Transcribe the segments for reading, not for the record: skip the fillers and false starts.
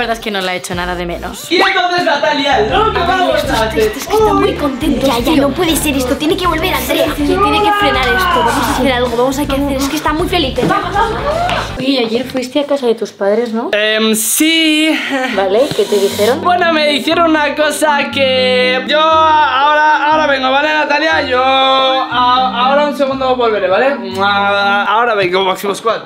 verdad es que no la he hecho nada de menos. Y entonces, Natalia, lo que vamos a hacer... Es que está muy contento. Ya, no puede ser esto. Tiene que volver Andrea. Tiene que frenar esto. Vamos a hacer algo. Vamos a hacer. Es que está muy feliz. Vamos. Oye, ayer fuiste a casa de tus padres, ¿no? Sí. Vale, ¿qué te dijeron? Bueno, me dijeron una cosa que... Yo ahora vengo, ¿vale, Natalia? Yo ahora un segundo volveré, ¿vale? Ahora vengo, Máximo Squad.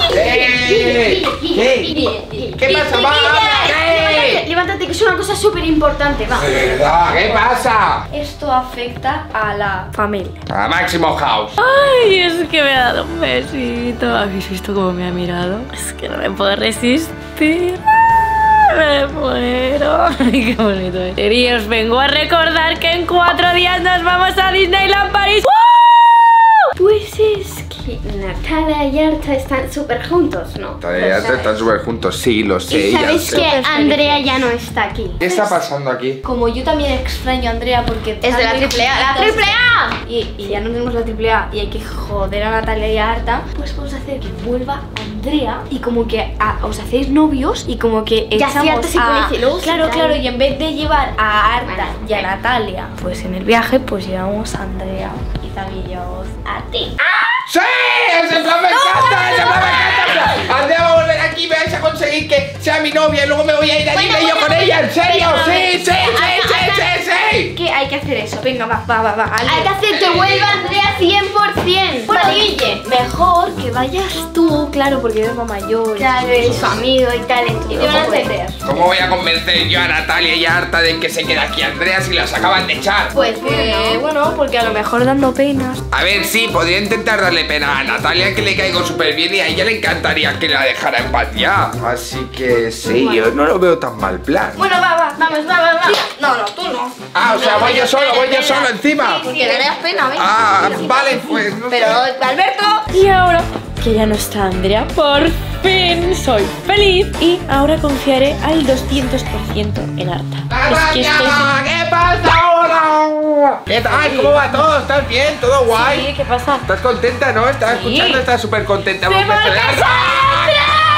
¿Qué pasa? ¡Va! Levántate, que es una cosa súper importante. Va. ¿Qué pasa? Esto afecta a la familia. A Máximo House. Ay, es que me ha dado un besito. ¿Habéis visto cómo me ha mirado? Es que no me puedo resistir. Me muero. Ay, qué bonito es. Y os vengo a recordar que en 4 días nos vamos a Disneyland París. Pues es que Natalia y Arta están súper juntos, ¿no? Todavía están súper juntos, sí, lo sé. Y sabes ya que sé. Andrea ya no está aquí. ¿Qué está pasando aquí? Como yo también extraño a Andrea porque Es de la AAA. ¡La AAA! y ya no tenemos la AAA y hay que joder a Natalia y a Arta, pues vamos a hacer que vuelva Andrea y como que os hacéis novios y como que Ya, sí, Arta se pone celosa, Claro, claro. claro, y en vez de llevar a Arta y a Natalia pues en el viaje, pues llevamos a Andrea y también llevamos a ti. ¡Sí! ¡Ese plan me encanta! ¡Ese plan me encanta! Andrea va a volver aquí, me vais a conseguir que sea mi novia y luego me voy a ir a Disney yo con ella, ¿en serio? ¡Sí! ¿Qué? Hay que hacer eso, venga, va. Hay que hacer que vuelva Andrea 100%. Bueno, Guille. mejor que vayas tú, claro, porque eres más mayor. Claro, es su amigo y tal. Y te van a entender. ¿Cómo voy a convencer yo a Natalia y a Arta de que se quede aquí Andrea si las acaban de echar? Pues bueno, porque a lo mejor dando penas. A ver, sí, podría intentar darle pena a Natalia, que le caigo súper bien, y a ella le encantaría que la dejara en paz ya. Así que sí, yo no lo veo tan mal plan. Bueno, vamos. No, tú no. Ah, o sea, voy yo solo encima. Porque le das pena, ¿ves? Ah, vale, pues no sé. Pero, Alberto. Y ahora que ya no está Andrea, por fin soy feliz. Y ahora confiaré al 200% en Arta. Es que estoy... ¿Qué pasa ahora? ¿Qué tal? ¿Cómo va todo? ¿Estás bien? ¿Todo guay? Sí, ¿qué pasa? ¿Estás contenta, no? ¿Estás escuchando? ¿Estás súper contenta? ¡Se va a casar!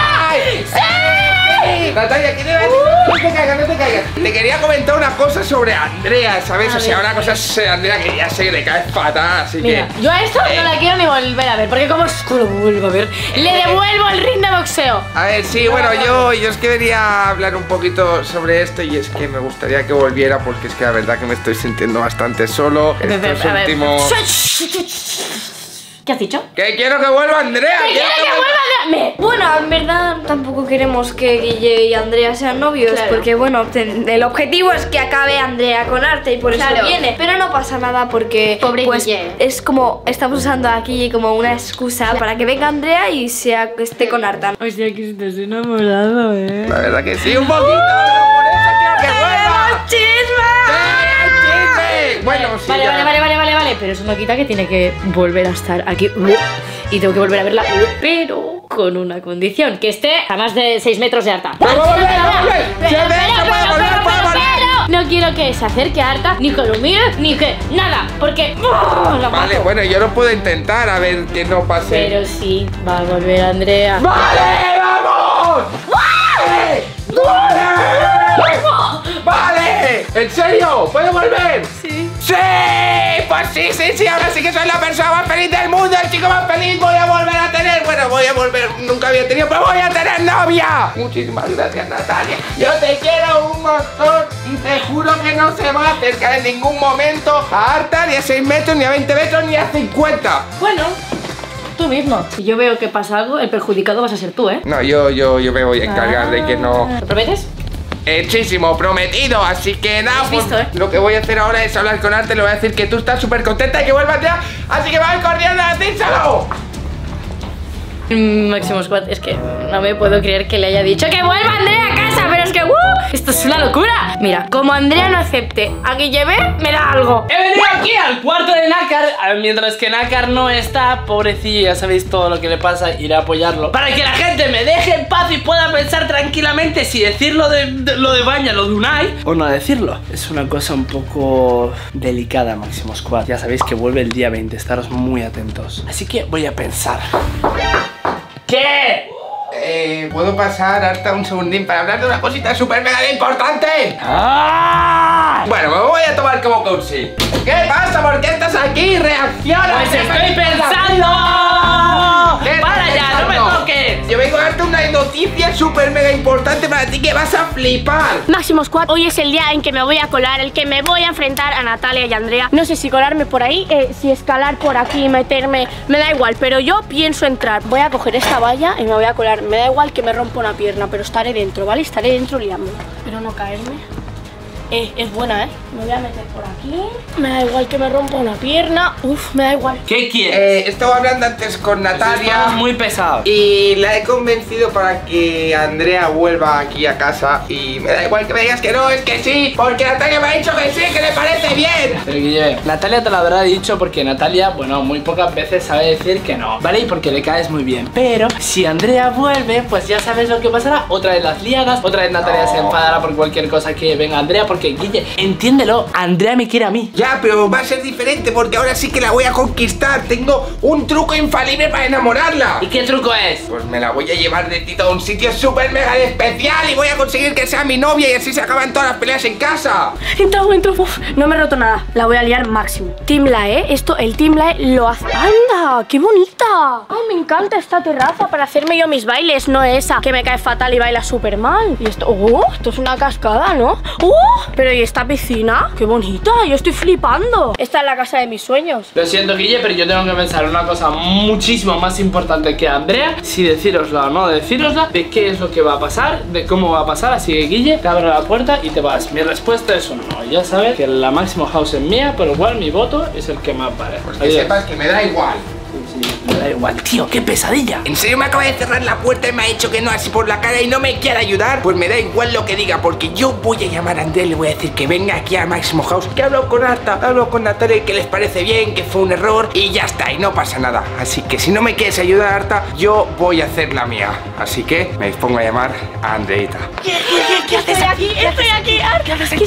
¡Sí! Natalia, ¿qué te va a decir? No te caigas. Te quería comentar una cosa sobre Andrea, ¿sabes? O sea, una cosa sobre Andrea que ya sé que le cae fatal, así Mira, que... yo a esto no la quiero ni volver a ver, porque como es que lo vuelvo a ver, le devuelvo el ring de boxeo. A ver, sí, bueno, yo es que quería hablar un poquito sobre esto y es que me gustaría que volviera porque es que la verdad que me estoy sintiendo bastante solo estos A ver. últimos... ¿Qué has dicho? ¡Que quiero que vuelva Andrea! ¡Quiero que vuelva Andrea! Bueno, en verdad tampoco queremos que Guille y Andrea sean novios, Claro. porque bueno, el objetivo es que acabe Andrea con Arte y por eso Claro. viene. Pero no pasa nada porque Pobre pues, Guille. es como estamos usando a Guille como una excusa para que venga Andrea y esté con Arta. Hostia, que estás enamorado, La verdad que sí, un poquito, pero por eso quiero que vuelva. ¡Chisme! ¡Sí, chisme! Bueno, sí, Vale, ya. vale, pero eso no quita que tiene que volver a estar aquí. Y tengo que volver a verla, pero con una condición, que esté a más de 6 metros de Arta. ¡Pero va a volver! ¡Si Andrea se puede volver, puede volver! No quiero que se acerque a Arta, ni que lo mire, ni que nada, porque la Vale, mato. bueno, yo lo puedo intentar a ver que no pase. Pero sí, va a volver Andrea. ¡Vale, vamos! ¡Vale! ¡Vale! ¿En serio? ¿Puede volver? Sí. ¡Sí! Pues sí, ahora sí que soy la persona más feliz del mundo, el chico más feliz. Voy a volver a tener, nunca había tenido, pero voy a tener novia. Muchísimas gracias, Natalia. Yo te quiero un montón y te juro que no se va a acercar en ningún momento a Arta, ni a 6 metros, ni a 20 metros, ni a 50. Bueno, tú mismo. Si yo veo que pasa algo, el perjudicado vas a ser tú, ¿eh? No, yo me voy a encargar de que no... ¿Lo prometes? Hechísimo, prometido, así que nada, Has visto, pues, lo que voy a hacer ahora es hablar con Arte, le voy a decir que tú estás súper contenta y que vuelvas ya, así que voy corriendo a decírselo. Máximo Squad, es que no me puedo creer que le haya dicho que vuelva Andrea a casa, pero es que esto es una locura. Mira, como Andrea no acepte a que lleve, me da algo. He venido aquí al cuarto de Nácar, mientras que Nácar no está, pobrecillo, ya sabéis todo lo que le pasa, iré a apoyarlo para que la gente me deje en paz y pueda pensar tranquilamente si decir lo de Baña, lo de Unai, o no decirlo. Es una cosa un poco delicada, Máximo Squad. Ya sabéis que vuelve el día 20, estaros muy atentos. Así que voy a pensar. ¿Qué? ¿Puedo pasar hasta un segundín para hablar de una cosita súper mega importante? Bueno, me voy a tomar como coaching. ¿Qué pasa? ¿Por qué estás aquí? ¡Reacciona! ¡Pues estoy pensando! ¡Para ya! ¡No me toques! Yo vengo a darte una noticia súper mega importante para ti que vas a flipar. Máximo Squad, hoy es el día en que me voy a colar, el que me voy a enfrentar a Natalia y Andrea. No sé si colarme por ahí, si escalar por aquí, meterme, me da igual, pero yo pienso entrar. Voy a coger esta valla y me voy a colar. Me da igual que me rompa una pierna, pero estaré dentro, ¿vale? Estaré dentro liando. Pero no caerme. Es buena, me voy a meter por aquí. Me da igual que me rompa una pierna. Uf, me da igual. ¿Qué quieres? Estaba hablando antes con Natalia. Estás muy pesado. Y la he convencido para que Andrea vuelva aquí a casa. Y me da igual que me digas que no, es que sí. Porque Natalia me ha dicho que sí, que le parece bien. Pero Guille, Natalia te lo habrá dicho porque Natalia, bueno, muy pocas veces sabe decir que no, ¿vale? Y porque le caes muy bien. Pero si Andrea vuelve, pues ya sabes lo que pasará. Otra vez las liadas, otra vez Natalia se enfadará por cualquier cosa que venga Andrea. Porque Guille, entiéndelo, Andrea me quiere a mí. Ya, pero va a ser diferente porque ahora sí que la voy a conquistar. Tengo un truco infalible para enamorarla. ¿Y qué truco es? Pues me la voy a llevar de Tito a un sitio súper mega especial y voy a conseguir que sea mi novia y así se acaban todas las peleas en casa. Entro. Uf, no me he roto nada. La voy a liar máximo. Team Lae, el Team Lae lo hace. ¡Anda! ¡Qué bonita! Ay, me encanta esta terraza para hacerme yo mis bailes, no esa que me cae fatal y baila súper mal. Y esto, esto es una cascada, ¿no? Pero ¿y esta piscina? ¡Qué bonita! Yo estoy flipando. Esta es la casa de mis sueños. Lo siento, Guille, pero yo tengo que pensar una cosa muchísimo más importante que Andrea. Si decírosla o no decírosla, de qué es lo que va a pasar, de cómo va a pasar. Así que, Guille, te abro la puerta y te vas. Mi respuesta es un no. Ya sabes que la Máximo House es mía, pero igual mi voto es el que más vale. Pues que sepas que me da igual. Me da igual, tío, qué pesadilla. ¿En serio me acaba de cerrar la puerta y me ha dicho que no así por la cara y no me quiere ayudar? Pues me da igual lo que diga, porque yo voy a llamar a Andrea y le voy a decir que venga aquí a Máximo House, que he hablado con Arta, he hablado con Natalia y que les parece bien, que fue un error y ya está, y no pasa nada. Así que si no me quieres ayudar, Arta, yo voy a hacer la mía. Así que me dispongo a llamar a Andreita. ¿Qué haces aquí? Estoy aquí, Arta. Que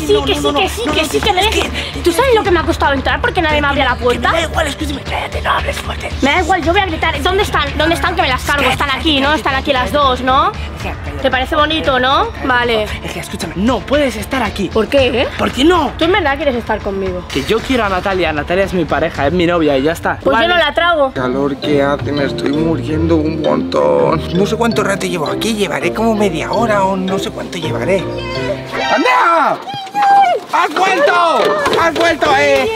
sí, que me dejes. ¿Tú sabes lo que me ha costado entrar porque nadie me abría la puerta? Me da igual, escúchame, cállate, no hables fuerte. Me da igual, yo voy a gritar. ¿Dónde están? ¿Dónde están que me las cargo? Están aquí, ¿no? Están aquí las dos, ¿no? ¿Te parece bonito, no? Vale. Es que escúchame, no puedes estar aquí. ¿Por qué, ¿Por qué no? ¿Tú en verdad quieres estar conmigo? Que yo quiero a Natalia, Natalia es mi pareja, es mi novia y ya está. Pues yo no la trago. Calor que hace, me estoy muriendo un montón. No sé cuánto rato llevo aquí, llevaré como media hora o no sé cuánto llevaré. ¡Andrea! ¡Has vuelto! ¡Has vuelto!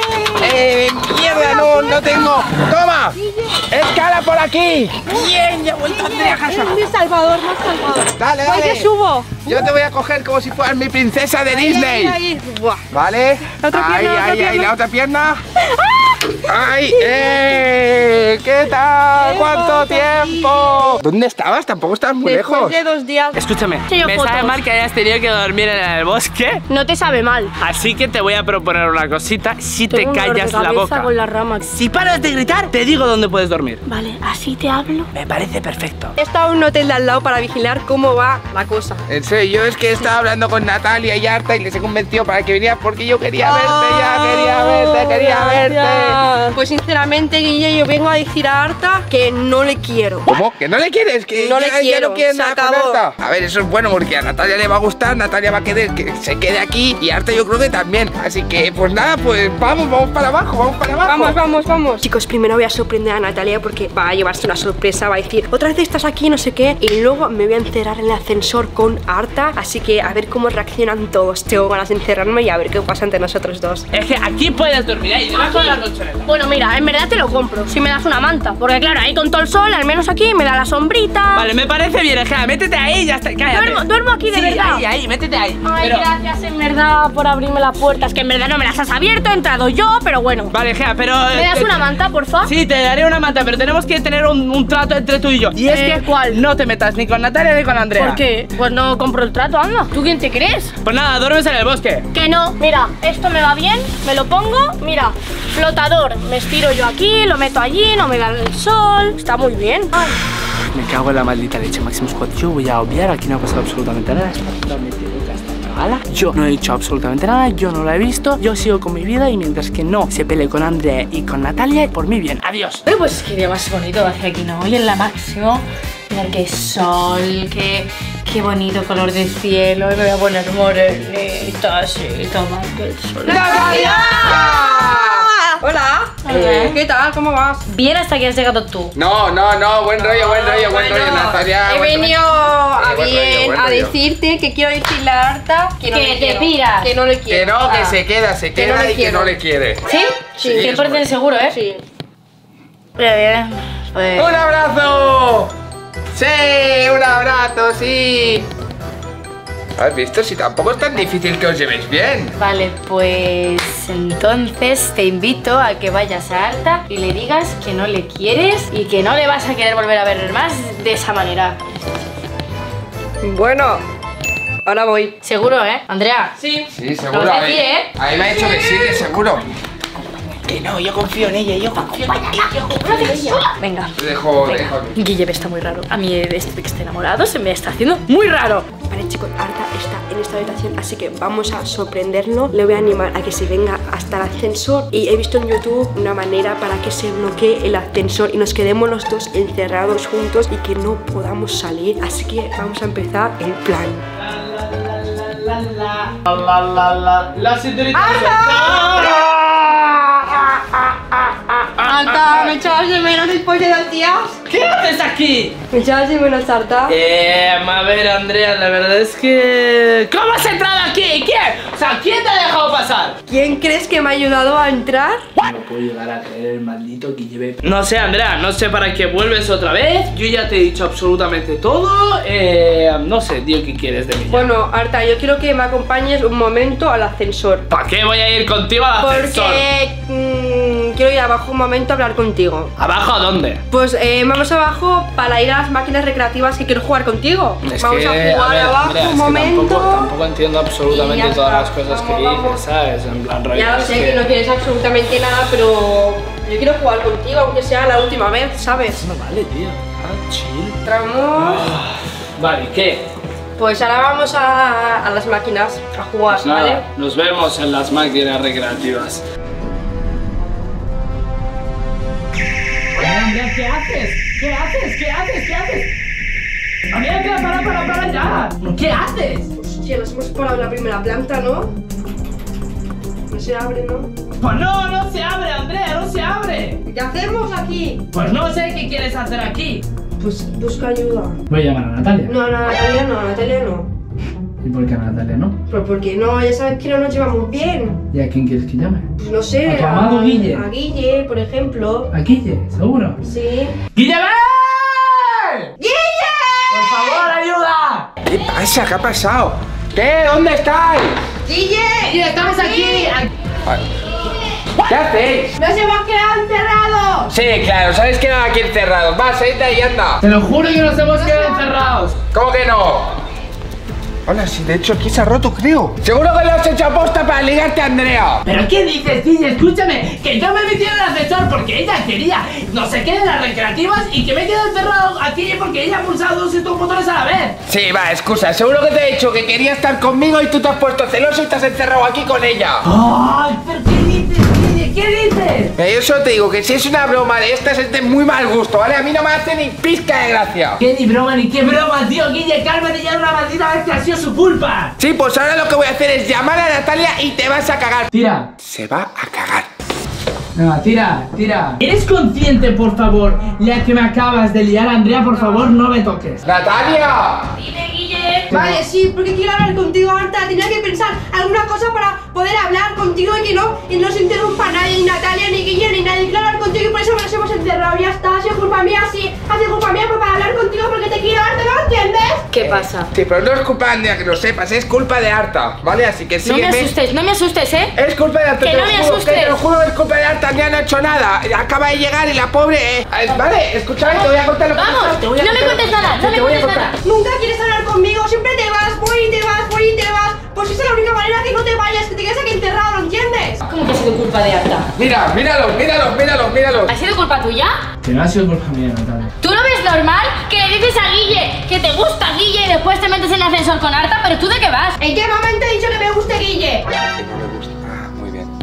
Mierda, no tengo. ¡Toma! ¡Escala por aquí! ¡Bien! ¡Ya ha vuelto Andrea a casa! Salvador. Dale. Oye, subo. Yo te voy a coger como si fueras mi princesa de Disney. Ahí. Buah. ¿Vale? La otra pierna, Ahí, la otra pierna. ¡Ay! ¿Qué tal? ¿Cuánto tiempo? ¿Dónde estabas? Tampoco estabas muy lejos. Después de 2 días. Escúchame, Enseño me fotos. sabe mal que hayas tenido que dormir en el bosque. No te sabe mal. Así que te voy a proponer una cosita. Si te Tengo un dolor de callas la cabeza boca, con la rama. si paras de gritar, te digo dónde puedes dormir. Vale, así te hablo. Me parece perfecto. He estado en un hotel de al lado para vigilar cómo va la cosa. En serio, yo es que estaba hablando con Natalia y Arta y les he convencido para que vinieras porque yo quería verte, quería verte. Pues sinceramente, Guille, yo vengo a decir a Arta que no le quiero. ¿Cómo? ¿Que no le quieres? ¿Que No le ya quiero, no quieres se nada con acabó. Arta? A ver, eso es bueno porque a Natalia le va a gustar, Natalia va a querer que se quede aquí y Arta yo creo que también. Así que, pues nada, pues vamos para abajo, Vamos. Chicos, primero voy a sorprender a Natalia porque va a llevarse una sorpresa, va a decir, otra vez estás aquí, no sé qué, y luego me voy a encerrar en el ascensor con Arta, así que a ver cómo reaccionan todos. Tengo ganas de encerrarme y a ver qué pasa entre nosotros dos. Es que aquí puedes dormir ahí, debajo de las colchonetas. Bueno, mira, en verdad te lo compro si me das una manta. Porque claro, ahí con todo el sol, al menos aquí me da la sombrita. Vale, me parece bien, Ejea, métete ahí, ya está, cállate. Duermo aquí de verdad. Ahí, métete ahí. Ay, Pero- gracias en verdad por abrirme la puerta. Es que en verdad no me las has abierto, he entrado yo, pero bueno. Vale, Ejea, pero... ¿Me das una manta, porfa? Sí, te daré una manta, pero tenemos que tener un trato entre tú y yo. Y es que ¿cuál? no te metas ni con Natalia ni con Andrea. ¿Por qué? Pues no compro el trato, anda. ¿Tú quién te crees? Pues nada, duermes en el bosque. Que no, mira, esto me va bien, me lo pongo, mira, flotador, me estiro yo aquí, lo meto allí, no me da el sol, está muy bien. Ay. Me cago en la maldita leche, Máximo Squad. Yo voy a obviar, aquí no ha pasado absolutamente nada. Está totalmente loca esta cagada. Yo no he dicho absolutamente nada, yo no la he visto. Yo sigo con mi vida y mientras que no se pelee con Andrea y con Natalia, por mí bien. Adiós. Pues qué día más bonito hace aquí, ¿no? Hoy en la Máximo. Mirad qué sol, qué bonito color de cielo. Me voy a poner morenita así, toma el sol. ¡Natalia! Hola. ¿Qué tal? ¿Cómo vas? Bien hasta que has llegado tú. No, buen rollo, Natalia. He venido buen rollo. a decirte que quiero decirle a Arta que no Que le te quiero. piras. Que no le Que quiero. no, que se queda no le y que quiero. no le quiere. ¿Sí? Sí, 100% seguro, ¿eh? Sí. Bien. Pues... ¡Un abrazo! ¡Sí! ¡Un abrazo, sí! ¿Has visto? Si tampoco es tan difícil que os llevéis bien. Vale, pues entonces te invito a que vayas a Arta y le digas que no le quieres y que no le vas a querer volver a ver más de esa manera. Bueno, ahora voy. Seguro, ¿eh? Andrea. Sí. Sí, Lo seguro. vas a decir, ¿eh? A mí me ha dicho que sí, que seguro. Que no, yo confío en ella, Venga. Te dejo Venga. aquí. Guille está muy raro. A mí esto de que esté enamorado se me está haciendo muy raro. Vale, chicos, Arta está en esta habitación, así que vamos a sorprenderlo. Le voy a animar a que se venga hasta el ascensor. Y he visto en YouTube una manera para que se bloquee el ascensor y nos quedemos los dos encerrados juntos y que no podamos salir. Así que vamos a empezar el plan. La señorita. Arta, ¿me echabas de menos después de 2 días? ¿Qué haces aquí? ¿Me echabas de menos, Arta? A ver, Andrea, la verdad es que... ¿Cómo has entrado aquí? ¿Quién? O sea, ¿quién te ha dejado pasar? ¿Quién crees que me ha ayudado a entrar? No puedo llegar a creer el maldito que lleve... No sé, Andrea, no sé para qué vuelves otra vez. Yo ya te he dicho absolutamente todo. No sé, tío, ¿qué quieres de mí? Bueno, Arta, yo quiero que me acompañes un momento al ascensor. ¿Para qué voy a ir contigo al ascensor? Porque quiero ir abajo un momento a hablar contigo. ¿Abajo a dónde? Pues vamos abajo para ir a las máquinas recreativas que quiero jugar contigo. Es Vamos que, a jugar ver, abajo Andrea, un es que momento. tampoco entiendo Y absolutamente ya todas está. las cosas que Vamos. dices, ¿sabes? En plan, rollo, Ya lo es sé que no quieres absolutamente nada, pero yo quiero jugar contigo, aunque sea la última vez, ¿sabes? No vale, tío. Ah, chill. Entramos. Vale, ¿qué? Pues ahora vamos a las máquinas a jugar, Pues nada, ¿vale? nos vemos en las máquinas recreativas. Andrea, ¿qué haces? ¿Qué haces? ¿Qué haces? ¿Qué haces? Andrea, para ya. ¿Qué haces? Hostia, nos hemos parado en la primera planta, ¿no? No se abre, ¿no? Pues no se abre, Andrea, no se abre. ¿Qué hacemos aquí? Pues no sé qué quieres hacer aquí. Pues busca ayuda. Voy a llamar a Natalia. No, Natalia no. ¿Y por qué a Natalia no? Pero porque no, ya sabes que no nos llevamos bien. ¿Y a quién quieres que llame? Pues no sé. ¿A tu amado Guille? A Guille, por ejemplo. ¿A Guille? ¿Seguro? Sí. ¡Guille! ¡Guille! ¡Por favor, ayuda! ¿Qué pasa? ¿Qué ha pasado? ¿Qué? ¿Dónde estáis? ¡Guille! ¡Estamos aquí! ¿Qué hacéis? ¡Nos hemos quedado encerrados! Sí, claro, sabéis que no aquí encerrados. Va, salid de ahí, anda. Te lo juro que nos hemos quedado encerrados. ¿Cómo que no? Hola, si de hecho aquí se ha roto, creo. Seguro que lo has hecho aposta para ligarte a Andrea. ¿Pero qué dices, Guille? Escúchame, que yo me metí en el ascensor porque ella quería no sé qué de las recreativas y que me he quedado encerrado aquí porque ella ha pulsado 2 estos botones a la vez. Sí, va, excusa. Seguro que te he dicho que quería estar conmigo y tú te has puesto celoso y te has encerrado aquí con ella. ¡Ay! ¿Pero qué dices, Guille? ¿Qué dices? Yo solo te digo que si es una broma de estas es de muy mal gusto, ¿vale? A mí no me hace ni pizca de gracia. ¿Qué ni broma ni qué broma, tío? Guille, cálmate ya una maldita vez que ha sido su culpa. Sí, pues ahora lo que voy a hacer es llamar a Natalia y te vas a cagar. Tira. Se va a cagar. Venga, tira. ¿Eres consciente, por favor, ya que me acabas de liar, Andrea? Por favor, no me toques. ¡Natalia! Dime, Guille. Vale, sí, porque quiero hablar contigo, Arta. Tenía que pensar alguna cosa para poder hablar contigo y que no se interrumpa nadie, ni Natalia, ni Guille, ni nadie. Quiero hablar contigo y por eso nos hemos encerrado. Ya está, ha sido culpa mía, sí. Ha sido culpa mía para hablar contigo porque te quiero, Arta, ¿no entiendes? ¿Qué pasa? Sí, pero no es culpa de Andrea, que lo sepas, es culpa de Arta, ¿vale? Así que No me sígueme. no me asustes, ¿eh? Es culpa de Arta, Que te no lo me juro, asustes. que te lo juro, es culpa de Arta, Andrea no ha hecho nada. Acaba de llegar y la pobre... Vale, escúchame, te voy a contar lo que ha Vamos, pasado, te voy a no me contar lo cuentes que- nada, sí, no me te voy a cuentes contar. nada. Nunca quieres hablar conmigo, siempre te vas, voy y te vas. Pues esa es la única manera que no te vayas, que te quedes aquí encerrado, ¿lo entiendes? ¿Cómo que ha sido culpa de Arta? Mira, míralos. ¿Ha sido culpa tuya? Que no ha sido culpa mía, Natalia. ¿Tú no ves normal que le dices a Guille que te gusta Guille y después te metes en el ascensor con Arta? ¿Pero tú de qué vas? ¿En qué momento he dicho que me guste Guille? Que no le gusta. Ah, muy bien.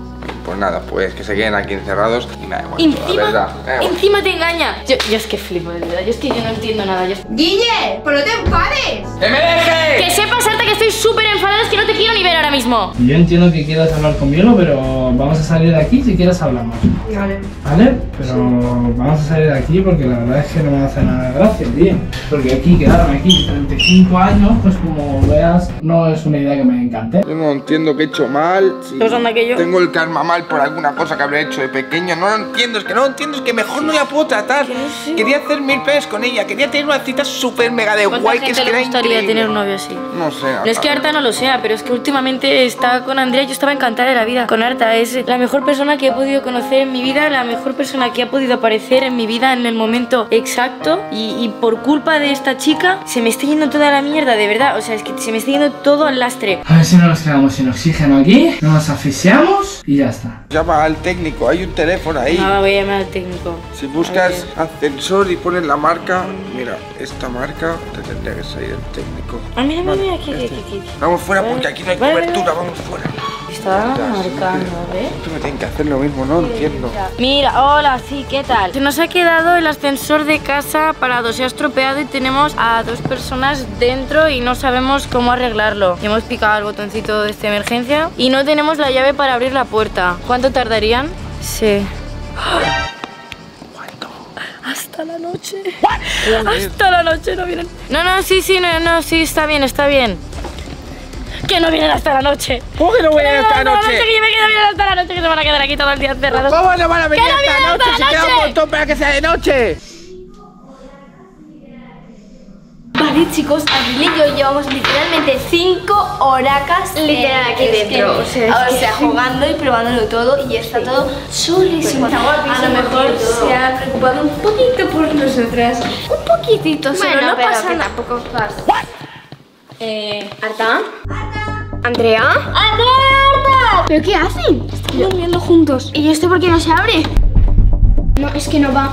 pues nada, pues que se queden aquí encerrados y me da igual, la verdad. Encima te engaña. Yo es que flipo, de verdad. Yo es que yo no entiendo nada. Guille, pero no te enfades. ¡Que me deje! Que sepas, Arta, que estoy súper enfadada. Es que no te quiero ni ver ahora mismo. Yo entiendo que quieras hablar conmigo, pero vamos a salir de aquí si quieres hablamos. Vale. ¿Vale? Pero vamos a salir de aquí porque la verdad es que no me hace nada de gracia, tío. Porque aquí, quedarme aquí 35 años, pues como veas, no es una idea que me encante. Yo no entiendo que he hecho mal. Si Pues anda que yo. tengo el karma mal por alguna cosa que habré hecho de pequeño. No lo entiendo, es que no lo entiendo, es que mejor no la puedo tratar. Quería hacer 1000 pesos con ella, quería tener una cita súper mega de ¿Cuánta guay que es gente que le era gustaría increíble. tener un novio así? No sé. No es que Arta no lo sea, pero es que últimamente está con Andrea. Yo estaba encantada de la vida con Arta. Es la mejor persona que he podido conocer en mi vida, la mejor persona que ha podido aparecer en mi vida en el momento exacto. Y por culpa de esta chica se me está yendo toda la mierda, de verdad. O sea, es que se me está yendo todo al lastre. A ver si no nos quedamos sin oxígeno aquí, no nos asfixiamos y ya está. Llama al técnico, hay un teléfono ahí. Nada, voy a llamar al técnico. Si buscas ascensor y pones la marca, mira, esta marca te tendría que salir el técnico. Ah, mira, Vale, mira, aquí. Vamos fuera porque aquí no hay Vale, cobertura, vamos fuera. Está marcando, ¿ves? Tú me tienes que hacer lo mismo, no entiendo. Mira, hola, sí, ¿qué tal? Se nos ha quedado el ascensor de casa parado, se ha estropeado y tenemos a 2 personas dentro y no sabemos cómo arreglarlo. Y hemos picado el botoncito de esta emergencia y no tenemos la llave para abrir la puerta. ¿Cuánto tardarían? Sí. Hasta la noche. Hasta la noche no vienen. No, sí, sí, está bien. Que no vienen hasta la noche. ¿Cómo que no vienen esta noche? Que yo me quedo bien hasta la noche, que se van a quedar aquí todo el día encerrados. ¿Cómo no van a venir ¡Que no esta vienen noche? hasta Si la queda un noche! montón para que sea de noche. Vale, chicos, Abril y yo llevamos literalmente 5 horacas Literal aquí dentro, o sea, jugando y probándolo todo y está todo chulísimo. A lo mejor se ha preocupado un poquito por nosotras. Un poquitito, solo Bueno, no pero pasa que nada. tampoco pasa. ¿Arta? ¿Andrea? ¡Arta! ¿Pero qué hacen? Están durmiendo juntos. ¿Y esto por qué no se abre? No, es que no va,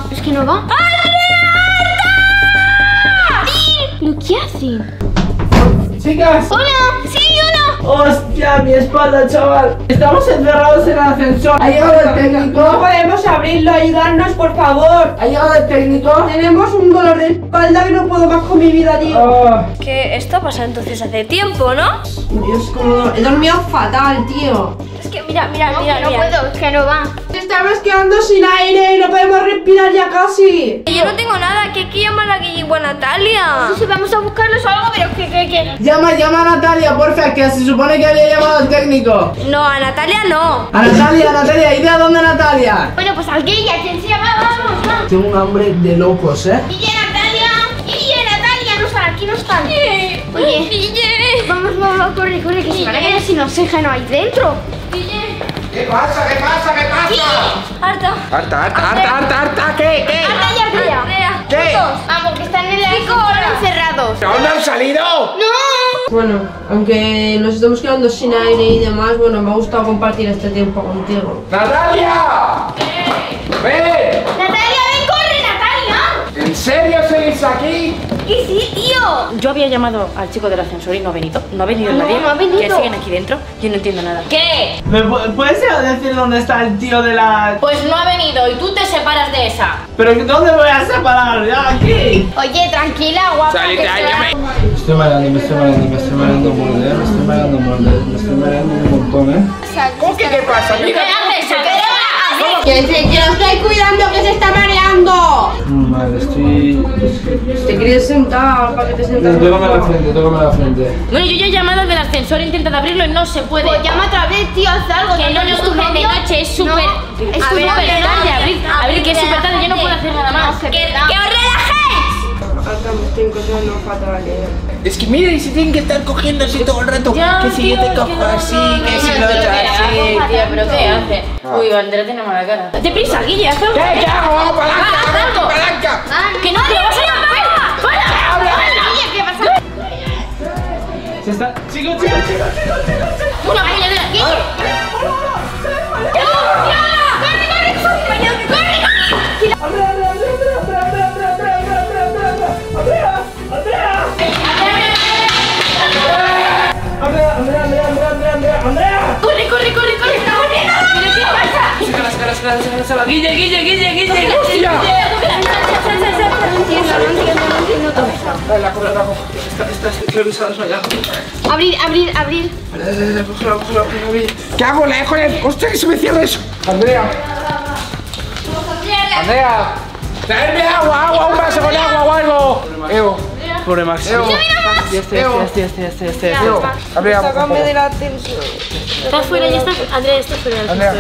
¿Pero qué hacen? Chicas. ¡Hola! ¡Sí, hola! Hostia, mi espalda, chaval. Estamos encerrados en el ascensor. ¿Ha llegado el técnico? No podemos abrirlo, ayudarnos por favor. ¿Ha llegado el técnico? Tenemos un dolor de espalda que no puedo más con mi vida, tío. Oh. Que esto pasa entonces hace tiempo, ¿no? Dios, como he dormido fatal, tío. Es que mira. No puedo, es que no va. Estamos quedando sin aire y no podemos respirar ya casi. Yo no tengo nada, que hay que llamar a Guille o a Natalia. Si vamos a buscarlos o algo, pero que... Llama a Natalia, porfa, que se supone que había llamado al técnico. No, a Natalia no. A Natalia, ¿y de a dónde Natalia? Bueno, pues al Guille, ¿a quién se llama? Vamos. Tengo un hambre de locos, ¿eh? Guille, Natalia, no están, aquí no están. Oye, Guille. vamos, corre, que se van a quedar sin oxígeno ahí dentro. ¿Qué pasa? Arta. Harta, ¿qué? Arta y Andrea. ¿Qué? Juntos. Vamos, que están en el ascensor encerrados. ¿Dónde han salido? Bueno, aunque nos estamos quedando sin aire y demás, bueno, me ha gustado compartir este tiempo contigo. ¡Natalia! ¡Ven! Natalia, ven, corre, Natalia. ¿En serio seguís aquí? ¿Qué sí, tío? Yo había llamado al chico del ascensor y no ha venido. No ha venido nadie. no ha venido. Que siguen aquí dentro. Yo no entiendo nada. ¿Qué? ¿Me puedes decir dónde está el tío de la...? Pues no ha venido y tú te separas de esa. ¿Pero dónde voy a separar? ¡Ya, aquí! Oye, tranquila, guapa. Salid de ahí, Me estoy mareando un montón, ¿eh? ¿Qué pasa? Mira. Que lo estoy cuidando, que se está mareando. Vale, estoy... ¿Te quieres sentar para que te sientas? Tócame la frente. Bueno, yo ya he llamado al del ascensor, he intentado abrirlo y no se puede. Pues llama otra vez, tío, haz algo. Que no nos duermen de noche, es súper... es A tu ver, novio, tarde, ¿no? abrir que es súper tarde, yo no puedo hacer nada más. No, ¡Que verdad. os relajéis! Arta, me estoy encontrando fatal, Es que mira, y se tienen que estar cogiendo así todo el rato. Que si yo te cojo así, que si lo otro así. Tío, ¿pero qué hace? Uy, Andrea tiene mala cara. ¡Date prisa, Guille! ¡Haz algo! ¿Qué hago? algo. ¡Palanca! ¡Que no te lo vas a llamar! ¡Fuera! ¿Qué pasa? Se está... Chicos. ¡Una puñalera! ¡Andrea! ¡Corre! ¡Está volviendo! Guille, Guille, Guille, Guille, Guille. ¡Hostia! No entiendo todo eso. La coge. Está esclavizada, es allá. Abrir. Cógela. ¿Qué hago? La dejo en el... ¡Hostia, que se me cierra eso! Andrea. Traerme agua, un vaso con agua o algo. Eo. Pobre Max. Eo. Este. Andrea, Sácame de la tensión. Estás fuera, ya estás. Andrea, estás fuera del Andrea.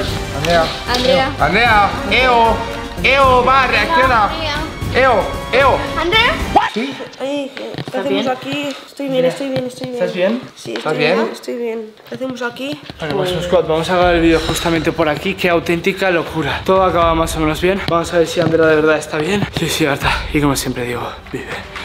Eo, va, reacciona. Eo. ¿Andrea? Ay, ¿qué hacemos aquí? Estoy bien. ¿Estás bien? Sí, ¿Estás bien? Estoy bien. ¿Qué hacemos aquí? Bueno, pues Squad, vamos a acabar el vídeo justamente por aquí. Qué auténtica locura. Todo acaba más o menos bien. Vamos a ver si Andrea de verdad está bien. Sí, Arta. Y como siempre digo, vive.